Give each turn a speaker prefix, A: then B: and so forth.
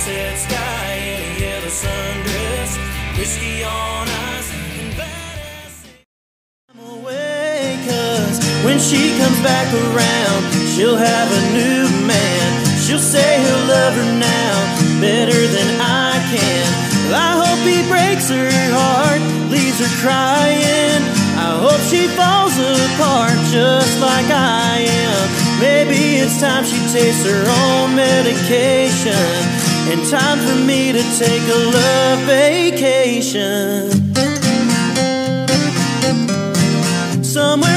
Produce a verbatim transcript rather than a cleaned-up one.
A: sunset sky in a yellow sundress, whiskey on ice, and badass. I'm away, 'cause when she comes back around, she'll have a new man. She'll say he'll love her now better than I can. Well, I hope he breaks her heart, leaves her crying. I hope she falls apart just like I am. Maybe it's time she takes her own medication, and time for me to take a love vacation. Somewhere